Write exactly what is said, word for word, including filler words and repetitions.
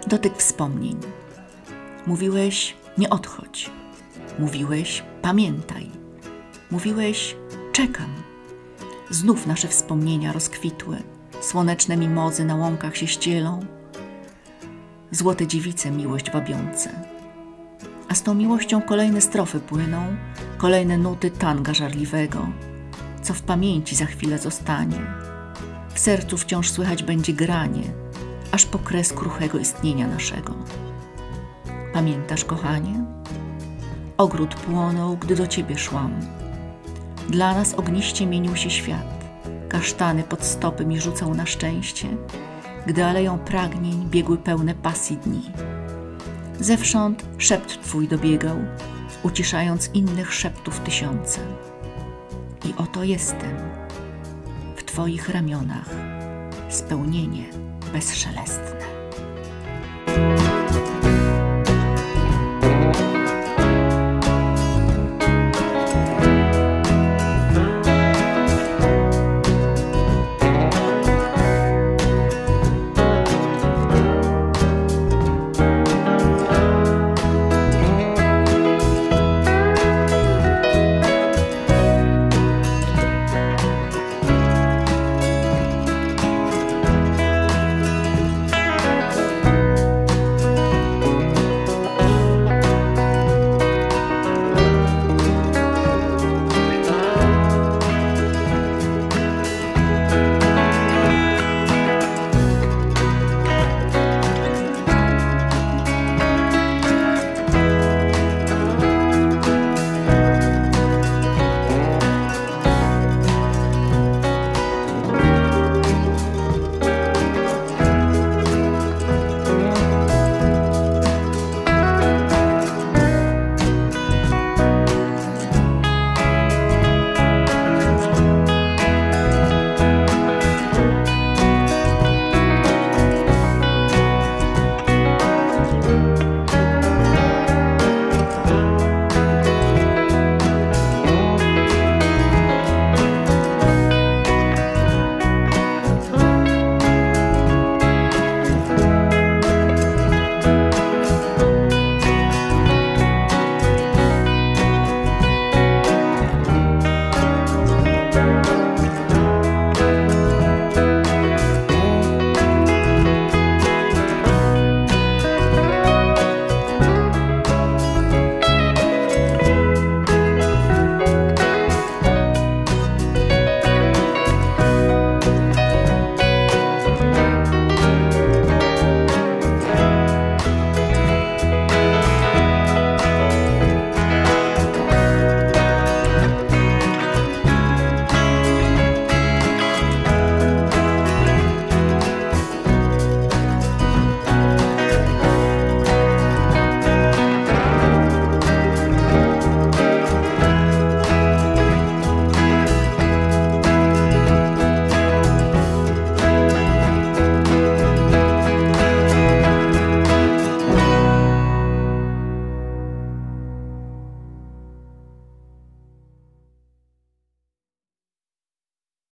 Dotyk wspomnień. Mówiłeś, nie odchodź. Mówiłeś, pamiętaj. Mówiłeś, czekam. Znów nasze wspomnienia rozkwitły. Słoneczne mimozy na łąkach się ścielą. Złote dziewice miłość wabiące. A z tą miłością kolejne strofy płyną, kolejne nuty tanga żarliwego, co w pamięci za chwilę zostanie. W sercu wciąż słychać będzie granie, aż po kres kruchego istnienia naszego. Pamiętasz, kochanie? Ogród płonął, gdy do ciebie szłam. Dla nas ogniście mienił się świat. Kasztany pod stopy mi rzucał na szczęście, gdy aleją pragnień biegły pełne pasji dni. Zewsząd szept twój dobiegał, uciszając innych szeptów tysiące. I oto jestem, w twoich ramionach, spełnienie bezszelestne.